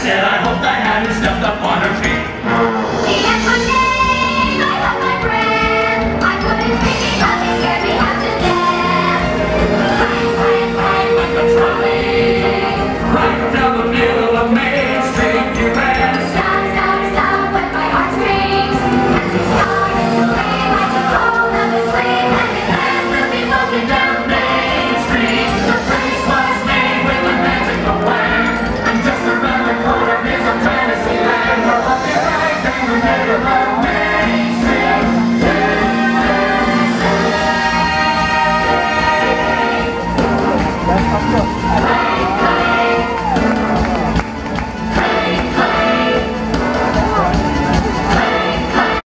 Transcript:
said I hoped I hadn't stepped up on her feet. She asked my name, I held my breath. I couldn't speak because he scared me half to death. Clang, like a trolley. Right down the middle of Main Street, you ran. Stop, when my heart screams. As we started to leave, I took hold of his sleeve, and his hands will be walking down Main Street. The face was made with the magical wand, and just around the corner is a fantasy land. We're walking right down the middle of